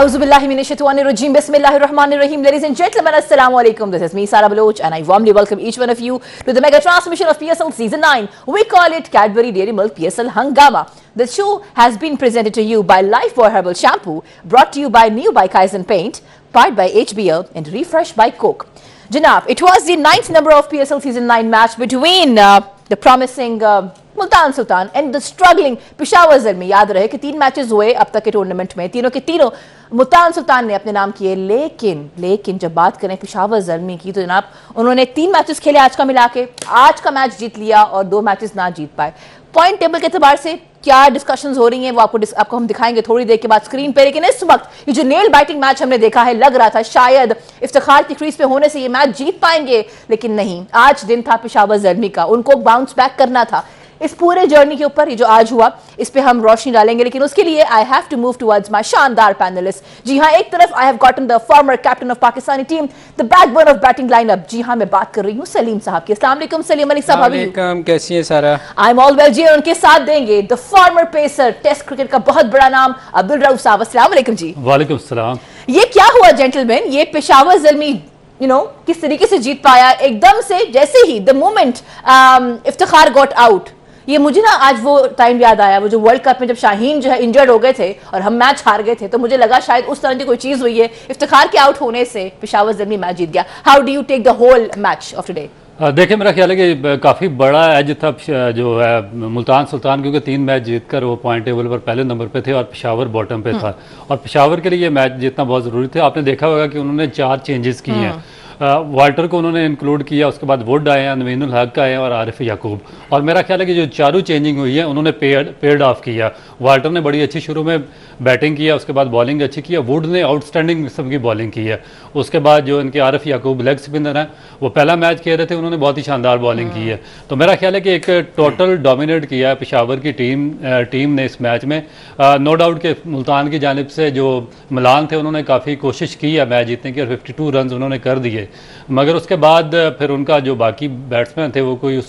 Auzubillahiminashaitanirrajim. Bismillahirrahmanirrahim. Ladies and gentlemen, assalamu alaikum. This is me, Sara Baloch, and I warmly welcome each one of you to the mega transmission of PSL Season 9. We call it Cadbury Dairy Milk PSL Hangama. The show has been presented to you by Lifebuoy Herbal Shampoo, brought to you by New by Kaizen Paint, powered by HBL, and refreshed by Coke. Janab, it was the 9th number of PSL Season 9 match between the promising Multan Sultan and the struggling Peshawar Zalmi. याद रहे कि 3 matches हुए अब तक के tournament में, तीनों के तीनों मुल्तान सुल्तान ने अपने नाम किए। लेकिन जब बात करें पेशावर ज़ल्मी की तो जनाब उन्होंने 3 मैचेस खेले आज का मिला के, आज का मैच जीत लिया और 2 मैचेस ना जीत पाए। पॉइंट टेबल के एतबार से क्या डिस्कशंस हो रही हैं वो आपको हम दिखाएंगे थोड़ी देर के बाद स्क्रीन पे। लेकिन इस वक्त ये जो नेल बाइटिंग मैच हमने देखा है, लग रहा था शायद इफ्तिखार की क्रीज पे होने से ये मैच जीत पाएंगे, लेकिन नहीं। आज दिन था पेशावर ज़ल्मी का, उनको बाउंस बैक करना था। इस पूरे जर्नी के ऊपर ये जो आज हुआ इस पे हम रोशनी डालेंगे, लेकिन उसके लिए I have to move towards my शानदार पैनलिस्ट। जी हाँ, एक तरफ I have gotten the former captain of Pakistani team, the backbone of batting lineup. जी हाँ, मैं बात कर रही हूँ सलीम साहब की। अस्सलाम वालेकुम सलीम अली साहब, वालेकुम, कैसी हैं Sara? I am all well जी। उनके साथ देंगे the former pacer, test cricket का बहुत बड़ा नाम, अब्दुल रऊफ साहब। अस्सलाम वालेकुम जी। वालेकुम सलाम। ये क्या हुआ जेंटलमैन, ये पेशावर ज़ल्मी किस तरीके से जीत पाया एकदम से, जैसे ही the moment Iftikhar got out. ये मुझे ना आज वो टाइम याद आया, वो जो वर्ल्ड कप में जब शाहीन जो है इंजर्ड हो गए थे और हम मैच हार गए थे, तो मुझे लगा शायद उस तरह की कोई चीज हुई है। इफ्तिखार के आउट होने से पेशावर ज़ल्मी मैच जीत गया। How do you take the whole match of today? देखिए, मेरा ख्याल है कि काफ़ी बड़ा एज था जो है मुल्तान सुल्तान, क्योंकि 3 मैच जीतकर वो पॉइंट टेबल पर पहले नंबर पे थे और पेशावर बॉटम पे था। और पेशावर के लिए ये मैच जीतना बहुत ज़रूरी था। आपने देखा होगा कि उन्होंने 4 चेंजेस किए हैं। वाल्टर को उन्होंने इंक्लूड किया, उसके बाद वुड आए हैं, नवीनुल हक आए हैं और आरिफ याकूब। और मेरा ख्याल है कि जो चारों चेंजिंग हुई है उन्होंने पेड ऑफ किया। वाल्टर ने बड़ी अच्छी शुरू में बैटिंग किया, उसके बाद बॉलिंग अच्छी की है। वुड ने आउटस्टैंडिंग किस्म की बॉलिंग की है। उसके बाद जो इनके आरिफ याकूब लेग स्पिनर हैं, वो पहला मैच खेल रहे थे, उन्होंने बहुत ही शानदार बॉलिंग की है। तो मेरा ख्याल है कि एक टोटल डोमिनेट किया है पेशावर की टीम ने इस मैच में। नो डाउट कि मुल्तान की जानिब से जो मिलान थे उन्होंने काफ़ी कोशिश की है मैच जीतने की और 52 रन उन्होंने कर दिए, मगर उसके बाद फिर उनका जो बाकी बैट्समैन थे वो कोई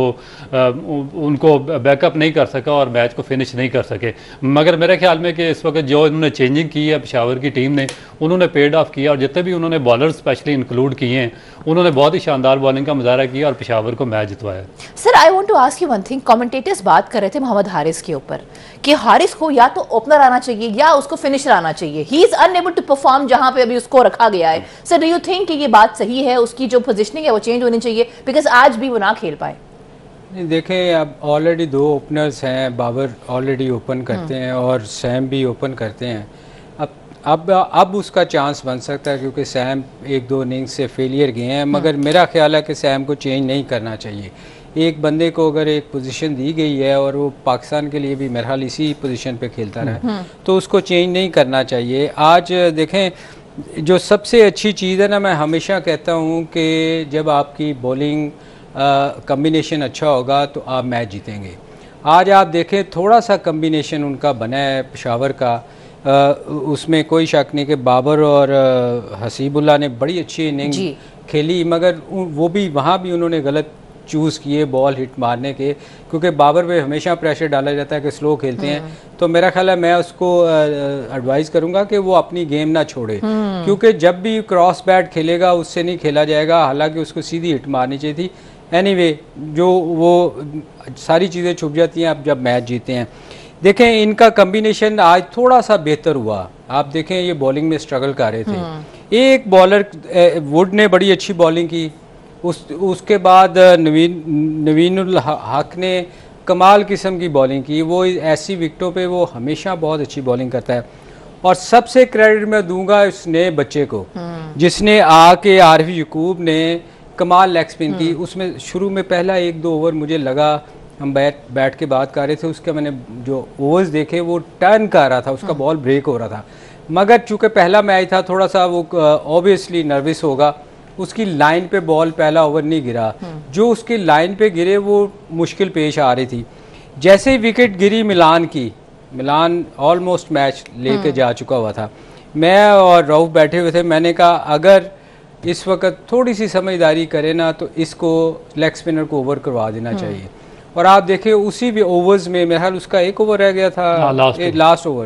उनको बैकअप नहीं कर सका और मैच को फिनिश नहीं कर सके। मगर मेरे ख्याल में कि इस वक्त जो इन्होंने चेंजिंग की है पेशावर की टीम ने, उन्होंने पेड ऑफ किया और जितने भी उन्होंने बॉलर स्पेशली इंक्लूड किए हैं उन्होंने बहुत ही शानदार बॉलिंग का मुजाहरा किया और पेशावर को मैच जितवाया। Sir, I want to ask you one thing. Commentators बात कर रहे थे मोहम्मद हारिस के ऊपर कि हारिस को या तो ओपनर आना चाहिए या उसको फिनिशर आना चाहिए। He is unable to perform जहां पे अभी उसको रखा गया है। सर, डू यू थिंक कि ये बात सही है, उसकी जो पोजीशनिंग है वो चेंज होनी चाहिए, बिकॉज आज भी वो ना खेल पाए? नहीं, देखें, अब ऑलरेडी 2 ओपनर्स हैं। बाबर ऑलरेडी ओपन करते हैं और सैम भी ओपन करते हैं। अब उसका चांस बन सकता है, क्योंकि सैम 1-2 इनिंग्स से फेलियर गए हैं। मगर मेरा ख्याल है कि सैम को चेंज नहीं करना चाहिए। एक बंदे को अगर एक पोजीशन दी गई है और वो पाकिस्तान के लिए भी मेरा ख्याल इसी पोजीशन पे खेलता रहा, तो उसको चेंज नहीं करना चाहिए। आज देखें, जो सबसे अच्छी चीज़ है ना, मैं हमेशा कहता हूँ कि जब आपकी बॉलिंग कम्बिनेशन अच्छा होगा तो आप मैच जीतेंगे। आज आप देखें, थोड़ा सा कम्बिनेशन उनका बना है पेशावर का, उसमें कोई शक नहीं कि बाबर और हसीबुल्ला ने बड़ी अच्छी इनिंग खेली, मगर वो भी वहाँ भी उन्होंने गलत चूज़ किए बॉल हिट मारने के, क्योंकि बाबर पे हमेशा प्रेशर डाला जाता है कि स्लो खेलते हैं। तो मेरा ख्याल है मैं उसको एडवाइस करूंगा कि वो अपनी गेम ना छोड़े, क्योंकि जब भी क्रॉस बैट खेलेगा उससे नहीं खेला जाएगा। हालांकि उसको सीधी हिट मारनी चाहिए थी। एनीवे, जो वो सारी चीज़ें छुप जाती हैं अब जब मैच जीते हैं। देखें, इनका कम्बिनेशन आज थोड़ा सा बेहतर हुआ। आप देखें, ये बॉलिंग में स्ट्रगल कर रहे थे। एक बॉलर वुड ने बड़ी अच्छी बॉलिंग की, उसके बाद नवीनुल हक ने कमाल किस्म की बॉलिंग की। वो ऐसी विकेटों पे वो हमेशा बहुत अच्छी बॉलिंग करता है। और सबसे क्रेडिट मैं दूंगा इस नए बच्चे को, जिसने आके आरिफ याकूब ने कमाल लेग स्पिन की। उसमें शुरू में पहला 1-2 ओवर मुझे लगा, हम बैठ के बात कर रहे थे, उसके मैंने जो ओवर्स देखे वो टर्न कर रहा था, उसका बॉल ब्रेक हो रहा था। मगर चूँकि पहला मैच था, थोड़ा सा वो ऑब्वियसली नर्वस होगा। उसकी लाइन पे बॉल पहला ओवर नहीं गिरा, जो उसकी लाइन पे गिरे वो मुश्किल पेश आ रही थी। जैसे ही विकेट गिरी मिलान की, मिलान ऑलमोस्ट मैच लेके जा चुका हुआ था। मैं और रऊफ बैठे हुए थे, मैंने कहा अगर इस वक्त थोड़ी सी समझदारी करे ना तो इसको लेग स्पिनर को ओवर करवा देना चाहिए। और आप देखिए उसी भी ओवर्स में मेरा ख्याल उसका 1 ओवर रह गया था, लास्ट ओवर,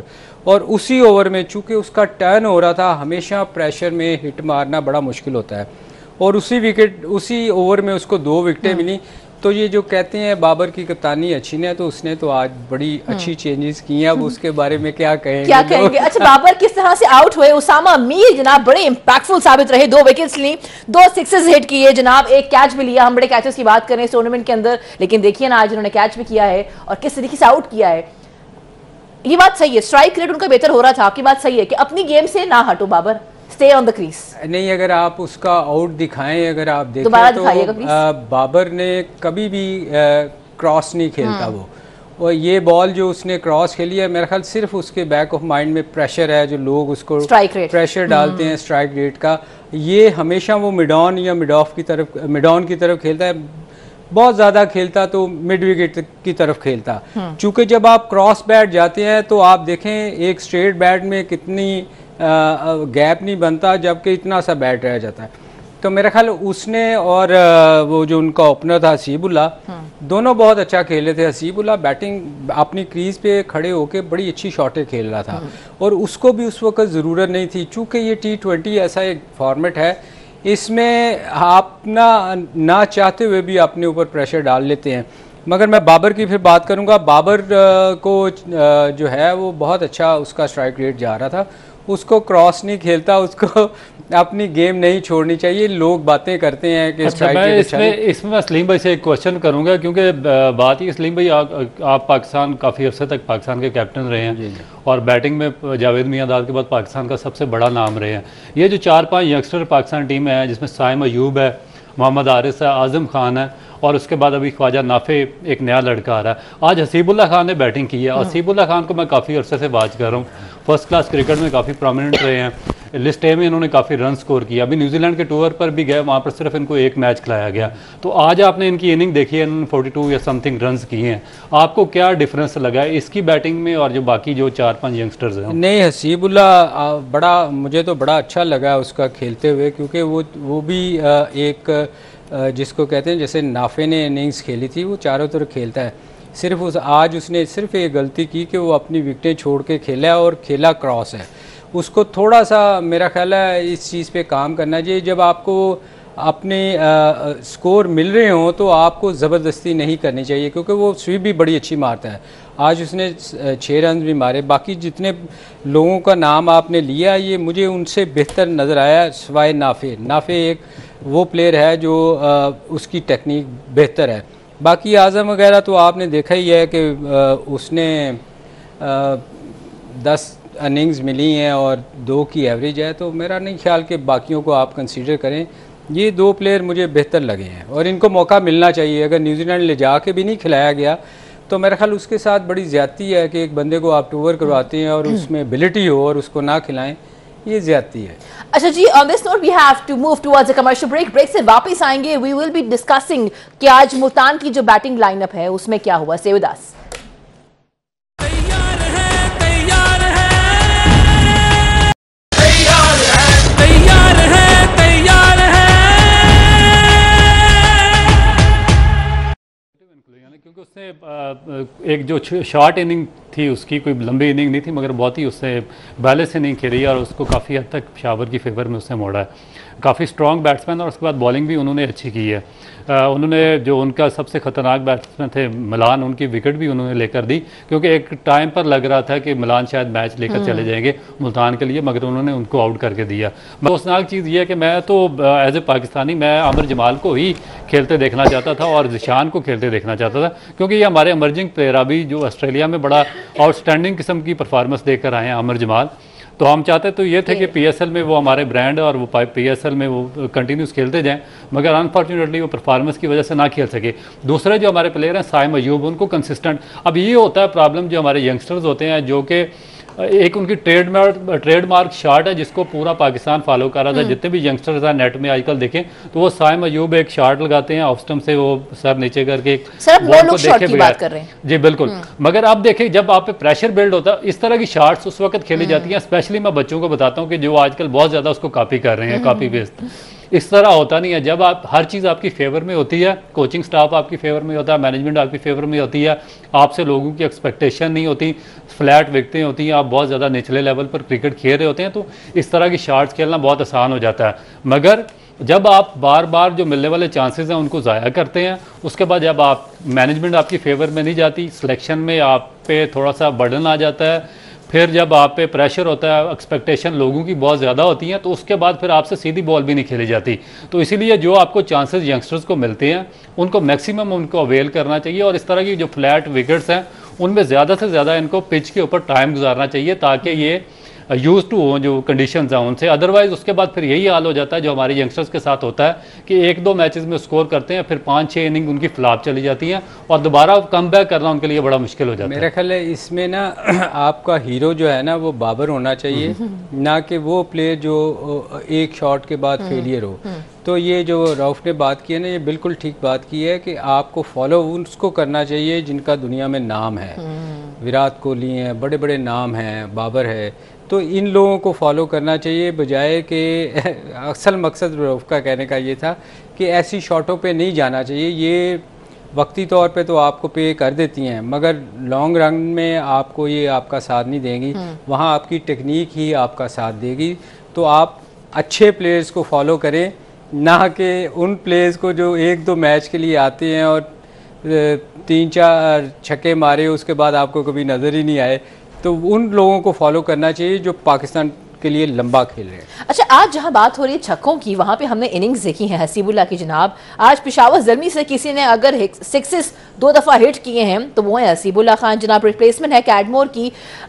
और उसी ओवर में चूँकि उसका टर्न हो रहा था, हमेशा प्रेशर में हिट मारना बड़ा मुश्किल होता है, और उसी ओवर में उसको 2 विकेटें मिली। तो ये जो कहते हैं बाबर की कप्तानी अच्छी ने, तो उसने तो आज बड़ी अच्छी चेंजेस की हैं। अब उसके बारे में क्या कहेंगे? अच्छा, बाबर किस तरह से आउट हुए? उसामा मीर जनाब बड़े इंपैक्टफुल साबित रहे, 2 विकेट्स ली, 2 सिक्सेस हिट किए जनाब, 1 कैच भी लिया। हम बड़े कैचेस की बात करें इस टूर्नामेंट के अंदर, लेकिन देखिए ना आज उन्होंने कैच भी किया है और किस तरीके से आउट किया है। ये बात सही है, स्ट्राइक रेट उनका बेहतर हो रहा था, आपकी बात सही है कि अपनी गेम से ना हटो Babar, stay on the crease. नहीं, अगर आप उसका आउट दिखाएं, अगर आप देखें तो बाबर ने कभी भी क्रॉस नहीं खेलता वो, और ये बॉल जो उसने क्रॉस खेली है, मेरा ख्याल सिर्फ उसके बैक ऑफ माइंड में प्रेशर है, जो लोग उसको प्रेशर डालते हैं स्ट्राइक रेट का, ये हमेशा वो मिड ऑन या मिड ऑन की तरफ खेलता है। बहुत ज़्यादा खेलता तो मिड विकेट की तरफ खेलता। चूँकि जब आप क्रॉस बैट जाते हैं तो आप देखें एक स्ट्रेट बैट में कितनी गैप नहीं बनता, जबकि इतना सा बैट रह जाता है। तो मेरा ख्याल उसने और वो जो उनका ओपनर था हसीबुल्ला, दोनों बहुत अच्छा खेले थे। हसीबुल्ला बैटिंग अपनी क्रीज पे खड़े होके बड़ी अच्छी शॉटें खेल रहा था, और उसको भी उस वक्त ज़रूरत नहीं थी, चूँकि ये T20 ऐसा एक फॉर्मेट है, इसमें आप ना चाहते हुए भी अपने ऊपर प्रेशर डाल लेते हैं। मगर मैं बाबर की फिर बात करूंगा। बाबर को जो है वो बहुत अच्छा उसका स्ट्राइक रेट जा रहा था, उसको क्रॉस नहीं खेलता, उसको अपनी गेम नहीं छोड़नी चाहिए। लोग बातें करते हैं कि अच्छा, मैं इसमें मैं सलीम भाई से एक क्वेश्चन करूंगा, क्योंकि बात ही सलीम भाई आप पाकिस्तान काफ़ी अर्से तक पाकिस्तान के कैप्टन रहे हैं, और बैटिंग में जावेद मियांदाद के बाद पाकिस्तान का सबसे बड़ा नाम रहे हैं। ये जो 4-5 यंगस्टर पाकिस्तान टीम है, जिसमें साइम अयूब है, मोहम्मद आरिस है, आज़म खान है, और उसके बाद अभी ख्वाजा नाफे एक नया लड़का आ रहा है। आज हसीबुल्ला खान ने बैटिंग की है। हसीबुल्ला खान को मैं काफ़ी अरसे से बात कर रहा हूँ, फर्स्ट क्लास क्रिकेट में काफ़ी प्रोमिनेंट रहे हैं, लिस्ट ए में इन्होंने काफ़ी रन स्कोर किया। अभी न्यूजीलैंड के टूर पर भी गए, वहाँ पर सिर्फ इनको 1 मैच खिलाया गया। तो आज आपने इनकी इनिंग देखी है, इन्होंने 42 या समथिंग रन किए हैं। आपको क्या डिफरेंस लगा है इसकी बैटिंग में और जो बाकी जो 4-5 यंगस्टर्स हैं? नहीं, हसीबुल्ला मुझे तो बड़ा अच्छा लगा उसका खेलते हुए, क्योंकि वो भी एक जिसको कहते हैं, जैसे नाफे ने इनिंग्स खेली थी, वो चारों तरफ खेलता है। आज उसने सिर्फ एक गलती की कि वो अपनी विकेटें छोड़ के खेला, और खेला क्रॉस है। उसको थोड़ा सा मेरा ख्याल है इस चीज़ पे काम करना चाहिए। जब आपको अपने स्कोर मिल रहे हों तो आपको ज़बरदस्ती नहीं करनी चाहिए, क्योंकि वो स्वीप भी बड़ी अच्छी मारता है। आज उसने 6 रन भी मारे। बाकी जितने लोगों का नाम आपने लिया, ये मुझे उनसे बेहतर नज़र आया सिवाय नाफे एक वो प्लेयर है जो उसकी टेक्निक बेहतर है। बाकी आज़म वगैरह तो आपने देखा ही है कि उसने 10 इनिंग्स मिली हैं और 2 की एवरेज है, तो मेरा नहीं ख्याल कि बाकियों को आप कंसीडर करें। ये 2 प्लेयर मुझे बेहतर लगे हैं और इनको मौका मिलना चाहिए। अगर न्यूजीलैंड ले जा के भी नहीं खिलाया गया तो मेरा ख्याल उसके साथ बड़ी ज़्यादती है कि एक बंदे को आप टूर करवाते हैं और उसमें एबिलिटी हो और उसको ना खिलाएं, ये ज्यादती है। अच्छा जी, on this note we have to move towards a commercial break. Break से वापस आएंगे, वी विल बी डिस्कसिंग कि आज मुल्तान की जो बैटिंग लाइनअप है उसमें क्या हुआ। Stay with us. क्योंकि उसने एक जो शॉर्ट इनिंग थी उसकी, कोई लंबी इनिंग नहीं थी, मगर बहुत ही उससे बैलेंस इनिंग खेली और उसको काफ़ी हद तक पेशावर की फेवर में उसने मोड़ा है। काफ़ी स्ट्रॉन्ग बैट्समैन, और उसके बाद बॉलिंग भी उन्होंने अच्छी की है। उन्होंने जो उनका सबसे ख़तरनाक बैट्समैन थे मिलान, उनकी विकेट भी उन्होंने लेकर दी, क्योंकि एक टाइम पर लग रहा था कि मिलान शायद मैच लेकर चले जाएंगे मुल्तान के लिए, मगर उन्होंने उनको आउट करके दिया। अफसोसनाक चीज़ ये है कि मैं तो एज ए पाकिस्तानी मैं आमिर जमाल को ही खेलते देखना चाहता था और ज़िशान को खेलते देखना चाहता था, क्योंकि ये हमारे इमर्जिंग प्लेयर अभी जो ऑस्ट्रेलिया में बड़ा आउटस्टैंडिंग किस्म की परफॉर्मेंस देकर आए हैं आमिर जमाल। तो हम चाहते तो ये थे कि पीएसएल में वो हमारे ब्रांड और वो पीएसएल में वो कंटिन्यूस खेलते जाएं, मगर अनफॉर्चुनेटली वो परफॉर्मेंस की वजह से ना खेल सके। दूसरे जो हमारे प्लेयर हैं साइम अयूब, उनको कंसिस्टेंट, अब ये होता है प्रॉब्लम जो हमारे यंगस्टर्स होते हैं, जो कि एक उनकी ट्रेडमार्क शॉट है जिसको पूरा पाकिस्तान फॉलो कर रहा था। जितने भी यंगस्टर्स हैं नेट में आजकल देखें तो वो साइम अयूब एक शॉट लगाते हैं ऑफ स्टंप से, वो सर नीचे करके बॉल को देखे बगैर। जी बिल्कुल, मगर अब देखें जब आप पे प्रेशर बिल्ड होता है, इस तरह की शॉट्स उस वक्त खेली जाती हैं। स्पेशली मैं बच्चों को बताता हूँ कि जो आजकल बहुत ज़्यादा उसको कॉपी कर रहे हैं, कॉपी पेस्ट। इस तरह होता नहीं है। जब आप हर चीज़ आपकी फेवर में होती है, कोचिंग स्टाफ आपकी फेवर में होता है, मैनेजमेंट आपकी फेवर में होती है, आपसे लोगों की एक्सपेक्टेशन नहीं होती, फ्लैट विकटें होती हैं, आप बहुत ज़्यादा निचले लेवल पर क्रिकेट खेल रहे होते हैं, तो इस तरह की शॉट्स खेलना बहुत आसान हो जाता है। मगर जब आप बार बार जो मिलने वाले चांसेस हैं उनको ज़ाया करते हैं, उसके बाद जब आप मैनेजमेंट आपकी फेवर में नहीं जाती, सिलेक्शन में आप पे थोड़ा सा बर्डन आ जाता है, फिर जब आप पे प्रेशर होता है, एक्सपेक्टेशन लोगों की बहुत ज़्यादा होती हैं, तो उसके बाद फिर आपसे सीधी बॉल भी नहीं खेली जाती। तो इसीलिए जो आपको चांसेस यंगस्टर्स को मिलते हैं उनको मैक्सिमम उनको अवेल करना चाहिए, और इस तरह की जो फ्लैट विकेट्स हैं उनमें ज़्यादा से ज़्यादा इनको पिच के ऊपर टाइम गुजारना चाहिए, ताकि ये यूज टू हो जो कंडीशंस हैं उनसे। अदरवाइज उसके बाद फिर यही हाल हो जाता है जो हमारे यंगस्टर्स के साथ होता है कि 1-2 मैचेस में स्कोर करते हैं, फिर 5-6 इनिंग उनकी फ्लॉप चली जाती हैं और दोबारा कम बैक करना उनके लिए बड़ा मुश्किल हो जाता है। मेरा ख्याल है इसमें ना आपका हीरो जो है ना वो बाबर होना चाहिए, ना कि वो प्लेयर जो एक शॉट के बाद फेलियर हो। तो ये जो रऊफ ने बात की है ना, ये बिल्कुल ठीक बात की है कि आपको फॉलो उसको करना चाहिए जिनका दुनिया में नाम है। विराट कोहली हैं, बड़े बड़े नाम हैं, बाबर है, तो इन लोगों को फॉलो करना चाहिए, बजाय कि असल मकसद रऊफ का कहने का ये था कि ऐसी शॉटों पे नहीं जाना चाहिए। ये वक्ती तौर पे तो आपको पे कर देती हैं, मगर लॉन्ग रन में आपको ये आपका साथ नहीं देंगी, वहाँ आपकी टेक्निक ही आपका साथ देगी। तो आप अच्छे प्लेयर्स को फॉलो करें, ना कि उन प्लेयर्स को जो 1-2 मैच के लिए आते हैं और 3-4 छक्के मारे उसके बाद आपको कभी नज़र ही नहीं आए। तो उन लोगों को फॉलो करना चाहिए जो पाकिस्तान के लिए लंबा खेल रहे हैं। अच्छा, आज जहां बात हो रही है छक्कों की, वहां पे हमने इनिंग्स देखी हैं हसीबुल्लाह की जनाब। आज पेशावर ज़ल्मी से किसी ने अगर 6 2 दफ़ा हिट किए हैं तो वो है हसीबुल्लाह खान जनाब। रिप्लेसमेंट है कैडमोर की,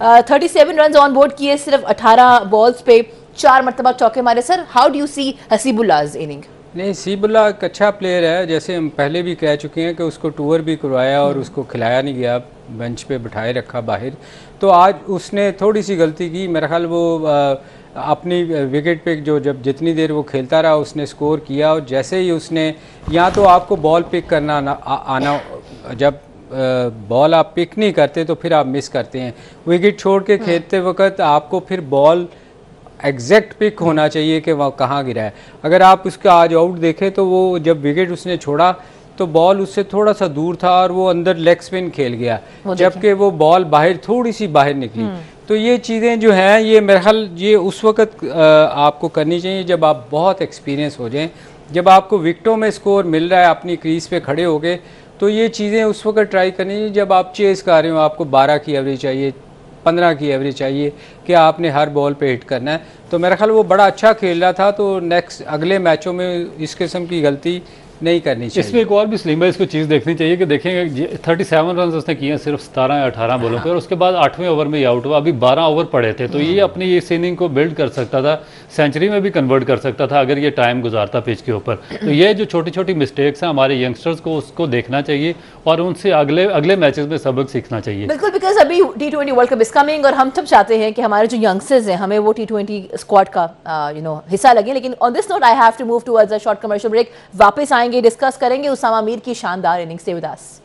37 रन ऑन बोर्ड किए, सिर्फ 18 बॉल्स पे 4 मरतबा चौके मारे। Sir, how do you see Haseebullah's inning? नहीं, हसीबुल्लाह एक अच्छा प्लेयर है, जैसे हम पहले भी कह चुके हैं कि उसको टूर भी करवाया और उसको खिलाया नहीं गया, बेंच पे बिठाए रखा बाहर। तो आज उसने थोड़ी सी गलती की, मेरा ख्याल वो अपनी विकेट पे जो जब जितनी देर वो खेलता रहा उसने स्कोर किया, और जैसे ही उसने या तो आपको बॉल पिक करना आना, जब बॉल आप पिक नहीं करते तो फिर आप मिस करते हैं। विकेट छोड़ के खेलते वक्त आपको फिर बॉल एग्जैक्ट पिक होना चाहिए कि वह कहाँ गिरा है। अगर आप उसका आज आउट देखें तो वो जब विकेट उसने छोड़ा तो बॉल उससे थोड़ा सा दूर था और वो अंदर लेग स्पिन खेल गया, जबकि वो बॉल बाहर थोड़ी सी बाहर निकली। तो ये चीज़ें जो हैं ये मेरे ख्याल ये उस वक्त आपको करनी चाहिए जब आप बहुत एक्सपीरियंस हो जाएं, जब आपको विकेटों में स्कोर मिल रहा है, अपनी क्रीज पे खड़े हो गए, तो ये चीज़ें उस वक्त ट्राई करनी चाहिए जब आप चेस कर रहे हो, आपको 12 की एवरेज चाहिए, 15 की एवरेज चाहिए कि आपने हर बॉल पे हिट करना है। तो मेरा ख्याल वो बड़ा अच्छा खेल रहा था, तो नेक्स्ट अगले मैचों में इस किस्म की गलती नहीं करनी चाहिए। इसमें एक और भी सलीम भाई इसको चीज़ देखनी चाहिए कि देखेंगे 37 रन उसने किए सिर्फ 17 या 18 बॉलों पे, और उसके बाद 8वें ओवर में ही आउट हुआ। अभी 12 ओवर पड़े थे, तो ये अपनी इस इनिंग को बिल्ड कर सकता था, सेंचुरी में भी कन्वर्ट कर सकता था अगर ये टाइम गुजारता पिच के ऊपर। तो ये जो छोटी छोटी मिस्टेक्स हैं हमारे यंगस्टर्स को, उसको देखना चाहिए और उनसे अगले मैचेस में सबक सीखना चाहिए। बिल्कुल, बिकॉज अभी T20 world cup is coming और हम सब चाहते हैं कि हमारे जो यंगस्टर्स हैं हमें वो T20 स्क्वाड का हिस्सा लगे। लेकिन on this note I have to move towards a short commercial break. वापस आएंगे, डिस्कस करेंगे उसामा मीर की शानदार innings. Stay with us.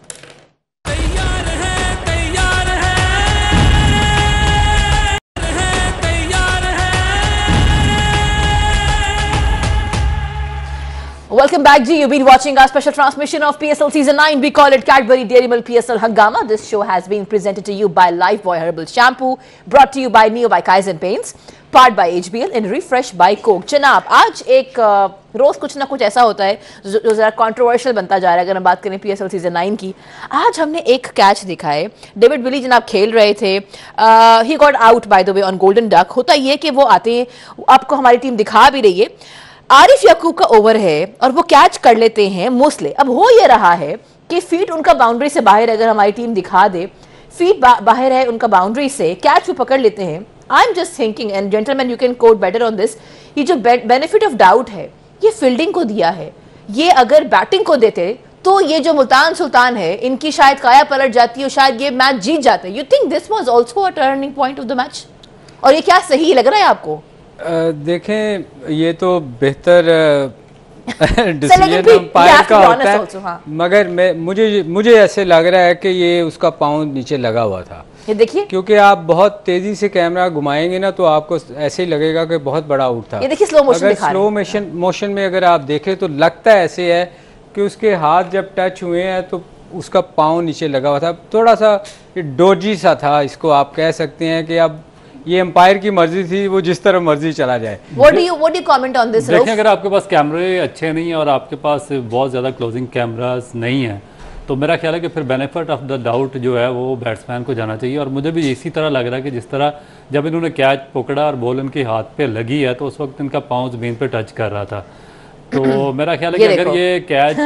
Welcome back, G. You've been watching our special transmission of PSL Season 9. We call it Cadbury Dairy Milk PSL Hangama. This show has been presented to you by Lifebuoy Herbal Shampoo, brought to you by Neo by Kaizen Paints, powered by HBL and refreshed by Coke. जनाब, आज एक रोज कुछ ना कुछ ऐसा होता है जो ज़रा कंट्रोवर्शियल बनता जा रहा है। अगर हम बात करें PSL Season 9 की, आज हमने एक कैच देखा है, डेविड विली जनाब खेल रहे थे, he got out by the way on golden duck. होता ये कि वो आते हैं, आपको हमारी टीम दिखा भी रही है, आरिफ याकूब का ओवर है और वो कैच कर लेते हैं मोस्टली। अब हो ये रहा है कि फीट उनका बाउंड्री से बाहर, अगर हमारी टीम दिखा दे फीट बाहर है उनका बाउंड्री से, कैच वो पकड़ लेते हैं। I am just thinking, and gentleman you can quote better on this, ये जो बेनिफिट ऑफ डाउट है ये फील्डिंग को दिया है। ये अगर बैटिंग को देते तो ये जो मुल्तान सुल्तान है इनकी शायद काया पलट जाती और शायद ये मैच जीत जाते। You think this was also a turning point of the match? और ये क्या सही लग रहा है आपको? देखें, ये तो बेहतर डिसीजन अंपायर का होता है, मगर मुझे ऐसे लग रहा है कि ये उसका पाँव नीचे लगा हुआ था। ये देखिए, क्योंकि आप बहुत तेजी से कैमरा घुमाएंगे ना तो आपको ऐसे ही लगेगा कि बहुत बड़ा आउट था। ये देखिए स्लो मोशन अगर दिखा स्लो मोशन में अगर आप देखें तो लगता ऐसे है कि उसके हाथ जब टच हुए हैं तो उसका पाँव नीचे लगा हुआ था, थोड़ा सा डोजी सा था, इसको आप कह सकते हैं कि अब ये एम्पायर की मर्जी थी, वो जिस तरह मर्जी चला जाए। What do you comment on this? देखिए, अगर आपके पास कैमरे अच्छे नहीं है और आपके पास बहुत ज़्यादा क्लोजिंग कैमरास नहीं है तो मेरा ख्याल है कि फिर बेनिफिट ऑफ द डाउट जो है वो बैट्समैन को जाना चाहिए। और मुझे भी इसी तरह लग रहा है कि जिस तरह जब इन्होंने कैच पकड़ा और बॉल इनके हाथ पे लगी है तो उस वक्त इनका पाँव ज़मीन पे टच कर रहा था। तो मेरा ख्याल है कि अगर ये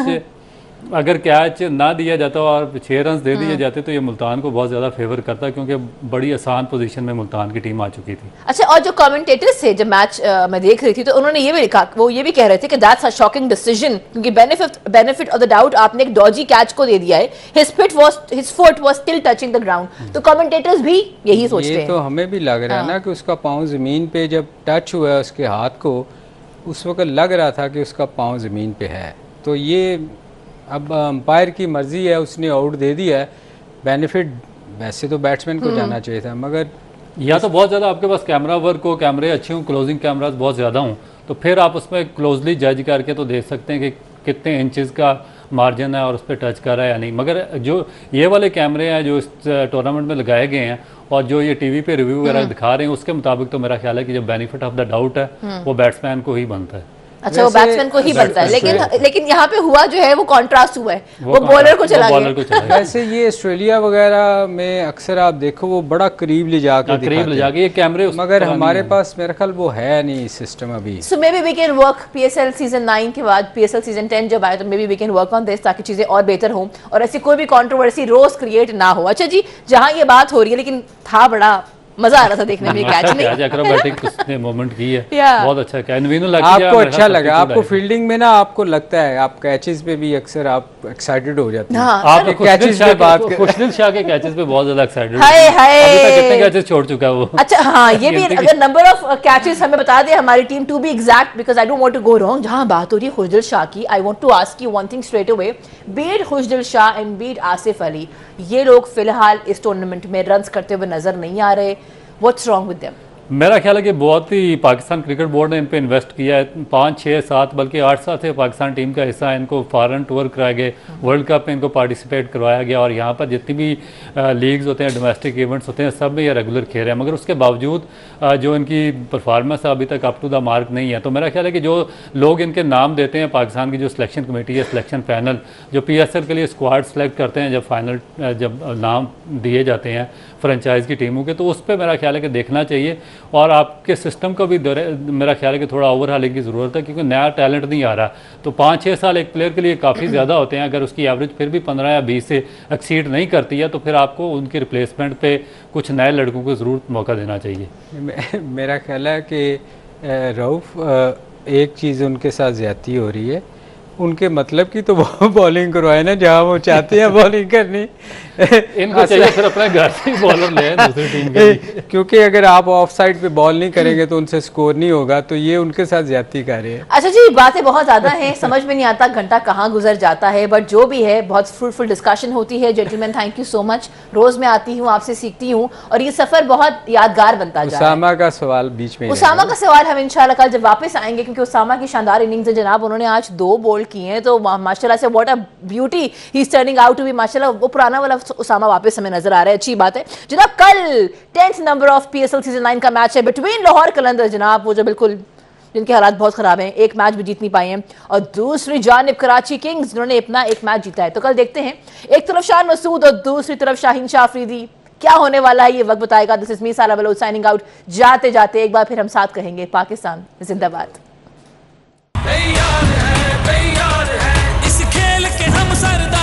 कैच ना दिया जाता और 6 रन दे दिए जाते तो ये मुल्तान को बहुत ज़्यादा फेवर करता, क्योंकि बड़ी आसान पोजीशन में मुल्तान की टीम आ चुकी थी। अच्छा, और जो कमेंटेटर्स थे जब मैच मैं देख रही थी तो उन्होंने ये भी लिखा, वो ये भी कह रहे थे कि दैट्स अ शॉकिंग डिसीजन, क्योंकि बेनिफिट ऑफ द डाउट आपने एक डॉजी कैच को दे दिया है, his foot was still touching the ground. तो कमेंटेटर्स भी यही सोचते हैं। तो हमें भी लग रहा है ना कि उसका पाँव ज़मीन पे जब टच हुआ है उसके हाथ को, उस वक्त लग रहा था कि उसका पाँव ज़मीन पे है। तो ये अब अंपायर की मर्जी है, उसने आउट दे दिया है। बेनिफिट वैसे तो बैट्समैन को जाना चाहिए था, मगर या तो बहुत ज़्यादा आपके पास कैमरा वर्क हो, कैमरे अच्छे हों, क्लोजिंग कैमराज बहुत ज़्यादा हों, तो फिर आप उसमें क्लोजली जज करके तो देख सकते हैं कि कितने इंचेस का मार्जिन है और उस पर टच कर रहा है या नहीं। मगर जो ये वाले कैमरे हैं जो इस टूर्नामेंट में लगाए गए हैं और जो ये टीवी पे रिव्यू वगैरह दिखा रहे हैं उसके मुताबिक तो मेरा ख्याल है कि जो बेनिफिट ऑफ द डाउट है वो बैट्समैन को ही बनता है। अच्छा, वो बैट्समैन को ही बनता है, लेकिन यहाँ पे हुआ जो है वो कॉन्ट्रास्ट हुआ है, वो बॉलर को चला गया। वैसे ये ऑस्ट्रेलिया वगैरह में अक्सर आप देखो वो बड़ा करीब ले जाके ये कैमरे, मगर हमारे पास मेरा ख्याल वो है नहीं सिस्टम अभी। So maybe we can work PSL season 9 के बाद, PSL सीजन 10 जब आए तो maybe we can work on this, ताकि चीजें और बेहतर हों और ऐसी कोई भी कंट्रोवर्सी रोज क्रिएट ना हो। अच्छा जी, जहां ये बात हो रही है, लेकिन था बड़ा मजा आ रहा था देखने में कैच नहीं। एक्रोबैटिक उसने मोमेंट की है, बहुत अच्छा क्या आपको अच्छा लगा, आपको फील्डिंग में ना आपको लगता है आप कैचेस पे भी अक्सर आप एक्साइटेड हो जाते हैं। आप कैचेस पे बात कर, खुशदिल शाह के कैचेस पे बहुत ज्यादा एक्साइटेड अभी तक कितने कैचेस छोड़ चुका है वो। अच्छा हाँ, ये भी अगर नंबर ऑफ कैचेस हमें बता दे हमारी team to be exact, because I don't want to go wrong. जहां बात हो रही है खुशदिल शाह की, I want to ask you one thing straight away, beat Khushdil Shah and beat Asif Ali, ये लोग फिलहाल इस टूर्नामेंट में रन्स करते हुए नजर नहीं आ रहे। What's wrong with them? मेरा ख्याल है कि बहुत ही पाकिस्तान क्रिकेट बोर्ड ने इन पे इन्वेस्ट किया है। 5, 6, 7 बल्कि 8 साल से पाकिस्तान टीम का हिस्सा है। इनको फॉरेन टूर कराए गए, वर्ल्ड कप में इनको पार्टिसिपेट करवाया गया और यहाँ पर जितनी भी लीग्स होते हैं, डोमेस्टिक इवेंट्स होते हैं, सब में ये रेगुलर खेल रहे हैं। मगर उसके बावजूद जो इनकी परफॉर्मेंस है अभी तक अप टू द मार्क नहीं है। तो मेरा ख्याल है कि जो लोग इनके नाम देते हैं, पाकिस्तान की जो सिलेक्शन कमेटी है, सिलेक्शन पैनल जो PSL के लिए स्क्वाड सेलेक्ट करते हैं, जब नाम दिए जाते हैं फ्रेंचाइज की टीमों के, तो उस पर मेरा ख्याल है कि देखना चाहिए और आपके सिस्टम का भी मेरा ख्याल है कि थोड़ा ओवरहालिंग की ज़रूरत है, क्योंकि नया टैलेंट नहीं आ रहा। तो 5-6 साल एक प्लेयर के लिए काफ़ी ज़्यादा होते हैं। अगर उसकी एवरेज फिर भी 15 या 20 से एक्सीड नहीं करती है तो फिर आपको उनकी रिप्लेसमेंट पे कुछ नए लड़कों को ज़रूर मौका देना चाहिए। मेरा ख्याल है कि रऊफ़, एक चीज़ उनके साथ ज़्यादती हो रही है, उनके मतलब की तो वो बॉलिंग करवाए ना जहाँ वो चाहते हैं बॉलिंग करनी। इनको चाहिए फिर अपने घर से बॉलर ले दूसरी टीम के लिए। क्योंकि अगर आप ऑफ साइड पे बॉल नहीं करेंगे तो उनसे स्कोर नहीं होगा, तो ये उनके साथ ज्यादती कर रहे हैं। अच्छा जी, बातें बहुत ज्यादा हैं, समझ में नहीं आता घंटा कहाँ गुजर जाता है, बट जो भी है बहुत फ्रूटफुल डिस्कशन होती है। Gentleman, thank you so much. रोज मैं आती हूँ, आपसे सीखती हूँ और ये सफर बहुत यादगार बनता जा रहा है। उसामा का सवाल बीच में, उसामा का सवाल हम इंशाल्लाह कल जब वापस आएंगे, क्योंकि उसामा की शानदार इनिंग्स है जनाब। उन्होंने आज 2 बोल्ड किए हैं, तो माशाल्लाह से what a beauty he is turning out to be. माशाल्लाह वो पुराना वाला उसामा वापस हमें नजर आ रहा है, अच्छी बात है जनाब। कल 10th number of PSL season 9 का मैच है बिटवीन लाहौर कलंदर जनाब, वो जो बिल्कुल जिनके हालात बहुत खराब हैं, एक मैच भी जीत नहीं पाए हैं, और दूसरी जानिब कराची किंग्स जिन्होंने अपना एक मैच जीता है। तो कल देखते हैं, एक तरफ शान मसूद और दूसरी तरफ शाहीन शाह अफरीदी, क्या होने वाला है ये वक्त बताएगा। दिस इज मी सारा बलोच साइनिंग आउट। जाते जाते एक बार फिर हम साथ कहेंगे, पाकिस्तान जिंदाबाद। तैयार है इस खेल के हम सरदार।